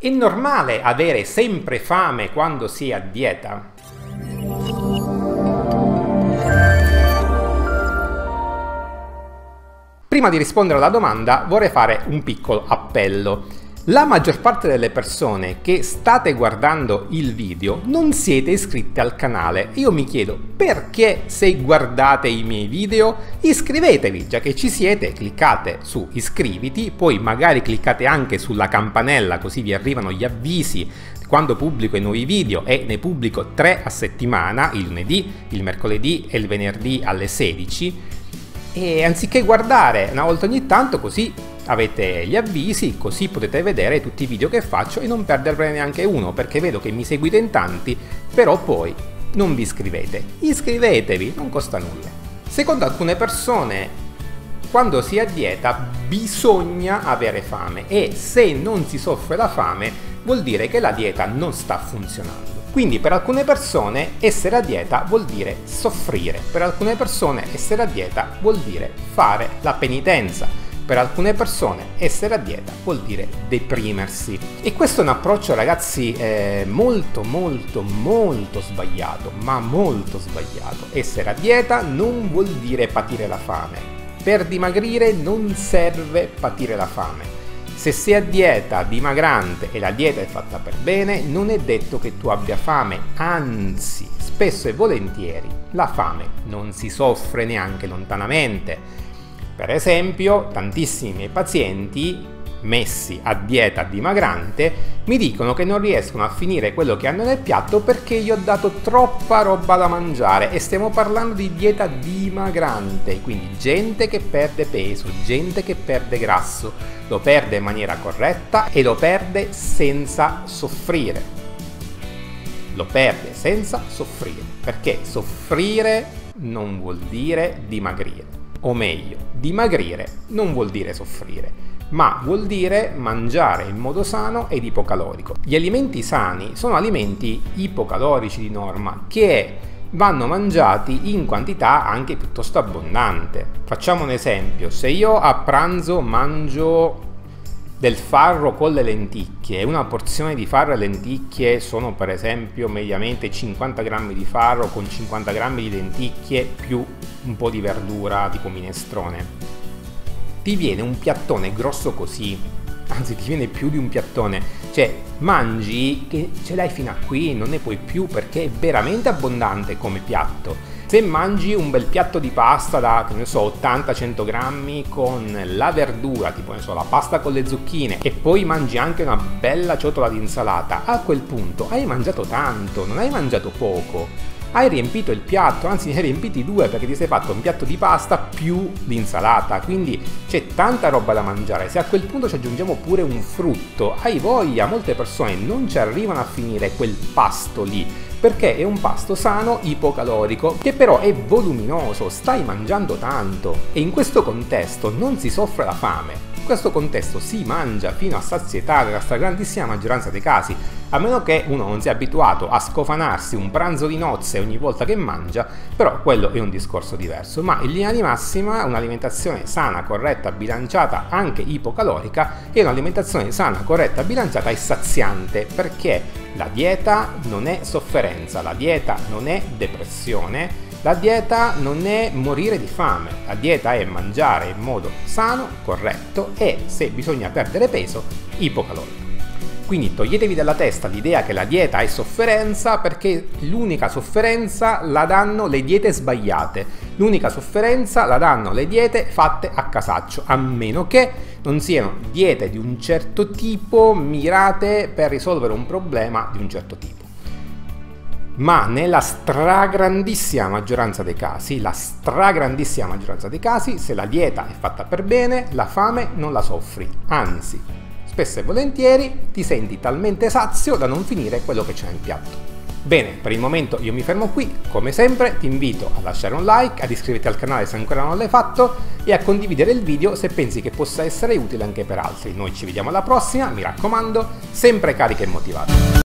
È normale avere sempre fame quando si è a dieta? Prima di rispondere alla domanda vorrei fare un piccolo appello. La maggior parte delle persone che state guardando il video non siete iscritte al canale. Io mi chiedo perché, se guardate i miei video, iscrivetevi. Già che ci siete, cliccate su iscriviti, poi magari cliccate anche sulla campanella così vi arrivano gli avvisi quando pubblico i nuovi video, e ne pubblico 3 a settimana, il lunedì, il mercoledì e il venerdì alle 16. E anziché guardare una volta ogni tanto, così avete gli avvisi, così potete vedere tutti i video che faccio e non perderne neanche uno, perché vedo che mi seguite in tanti, però poi non vi iscrivete. Iscrivetevi, non costa nulla. Secondo alcune persone, quando si è a dieta bisogna avere fame, e se non si soffre la fame vuol dire che la dieta non sta funzionando. Quindi per alcune persone essere a dieta vuol dire soffrire, per alcune persone essere a dieta vuol dire fare la penitenza, per alcune persone essere a dieta vuol dire deprimersi. E questo è un approccio, ragazzi, molto sbagliato, ma molto sbagliato. Essere a dieta non vuol dire patire la fame. Per dimagrire non serve patire la fame. Se sei a dieta dimagrante e la dieta è fatta per bene, non è detto che tu abbia fame, anzi, spesso e volentieri la fame non si soffre neanche lontanamente. Per esempio, tantissimi miei pazienti messi a dieta dimagrante mi dicono che non riescono a finire quello che hanno nel piatto perché gli ho dato troppa roba da mangiare, e stiamo parlando di dieta dimagrante, quindi gente che perde peso, gente che perde grasso, lo perde in maniera corretta e lo perde senza soffrire. Lo perde senza soffrire, perché soffrire non vuol dire dimagrire, o meglio, dimagrire non vuol dire soffrire, ma vuol dire mangiare in modo sano ed ipocalorico. Gli alimenti sani sono alimenti ipocalorici di norma, che vanno mangiati in quantità anche piuttosto abbondante. Facciamo un esempio: se io a pranzo mangio del farro con le lenticchie, e una porzione di farro e lenticchie sono per esempio mediamente 50 grammi di farro con 50 grammi di lenticchie più un po' di verdura tipo minestrone, ti viene un piattone grosso così, anzi ti viene più di un piattone, cioè mangi che ce l'hai fino a qui, non ne puoi più, perché è veramente abbondante come piatto. Se mangi un bel piatto di pasta da, che ne so, 80-100 grammi con la verdura, tipo, ne so, la pasta con le zucchine, e poi mangi anche una bella ciotola di insalata, a quel punto hai mangiato tanto, non hai mangiato poco. Hai riempito il piatto, anzi ne hai riempiti 2, perché ti sei fatto un piatto di pasta più l'insalata, quindi c'è tanta roba da mangiare. Se a quel punto ci aggiungiamo pure un frutto, hai voglia, molte persone non ci arrivano a finire quel pasto lì, perché è un pasto sano, ipocalorico, che però è voluminoso, stai mangiando tanto, e in questo contesto non si soffre la fame. In questo contesto si mangia fino a sazietà nella stragrandissima maggioranza dei casi, a meno che uno non sia abituato a scofanarsi un pranzo di nozze ogni volta che mangia, però quello è un discorso diverso. Ma in linea di massima un'alimentazione sana, corretta, bilanciata, anche ipocalorica, è un'alimentazione sana, corretta, bilanciata e saziante, perché la dieta non è sofferenza, la dieta non è depressione, la dieta non è morire di fame, la dieta è mangiare in modo sano, corretto e, se bisogna perdere peso, ipocalorico. Quindi toglietevi dalla testa l'idea che la dieta è sofferenza, perché l'unica sofferenza la danno le diete sbagliate, l'unica sofferenza la danno le diete fatte a casaccio, a meno che non siano diete di un certo tipo mirate per risolvere un problema di un certo tipo. Ma nella stragrandissima maggioranza dei casi, se la dieta è fatta per bene, la fame non la soffri, anzi, spesso e volentieri ti senti talmente sazio da non finire quello che c'è nel piatto. Bene, per il momento io mi fermo qui. Come sempre ti invito a lasciare un like, ad iscriverti al canale se ancora non l'hai fatto e a condividere il video se pensi che possa essere utile anche per altri. Noi ci vediamo alla prossima, mi raccomando, sempre carica e motivata.